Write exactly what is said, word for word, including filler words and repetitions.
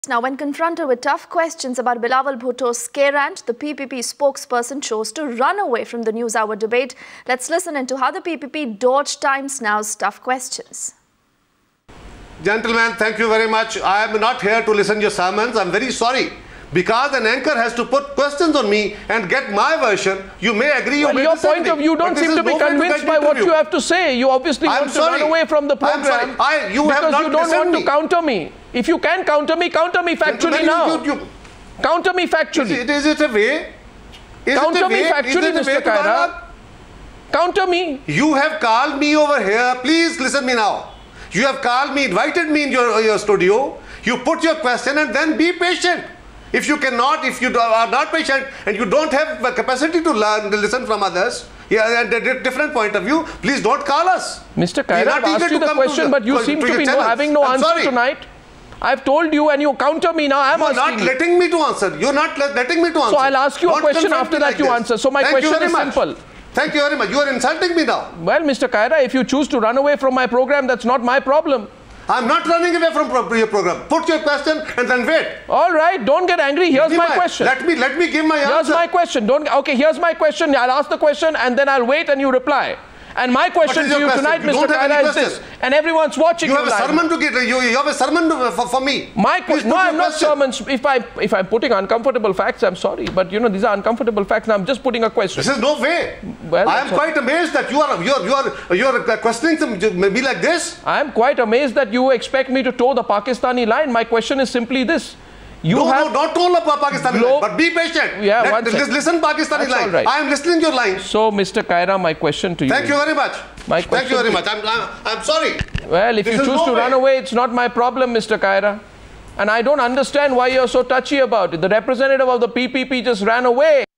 Now, when confronted with tough questions about Bilawal Bhutto's scare rant, the P P P spokesperson chose to run away from the News Hour debate. Let's listen into how the P P P dodged Times Now's tough questions. Gentlemen, thank you very much. I am not here to listen to your sermons. I'm very sorry. Because an anchor has to put questions on me and get my version, you may agree well, or may your disagree. point of view don't seem to be convinced by what you have to say. You obviously I'm want sorry. to run away from the program I, you because have not you don't want me. to counter me. If you can counter me, counter me factually now. You, you, counter me factually. Is it, is it a way? Is counter it a me way? factually, Mister Khaira. Counter me. You have called me over here. Please listen me now. You have called me, invited me in your, your studio. You put your question and then be patient. If you cannot, if you are not patient and you don't have the capacity to learn, to listen from others, yeah, and a different point of view, please don't call us. Mister Khaira, I've asked you the question, the, but you to, seem to, to be no, having no I'm answer sorry. tonight. I've told you and you counter me now. I'm You're asking not letting me to answer. You're not letting me to answer. So I'll ask you don't a question after that like you this. answer. So my Thank question is much. simple. Thank you very much. You are insulting me now. Well, Mister Khaira, if you choose to run away from my program, that's not my problem. I'm not running away from your program. Put your question and then wait. All right, don't get angry. Here's my, my question. Let me let me give my here's answer. Here's my question. Don't okay, here's my question. I'll ask the question and then I'll wait and you reply. And my question to you question? tonight, you Mister Khaira, is this. And everyone's watching you. You have live. a sermon to get. You, you have a sermon to, for, for me. My question. No, I'm not sermons. If I if I'm putting uncomfortable facts, I'm sorry, but you know these are uncomfortable facts. And I'm just putting a question. This is no way. Well, I am quite amazed that you are you are you are you are questioning me like this. I am quite amazed that you expect me to toe the Pakistani line. My question is simply this. You no, have no, don't toe the Pakistani line, but be patient. Yeah, Let, one listen, listen Pakistani That's line. Right. I am listening to your line. So, Mister Khaira, my question to you. Thank you very much. My Thank you very much. I'm, I'm, I'm sorry. Well, if this you choose no to way. run away, it's not my problem, Mister Khaira. And I don't understand why you're so touchy about it. The representative of the P P P just ran away.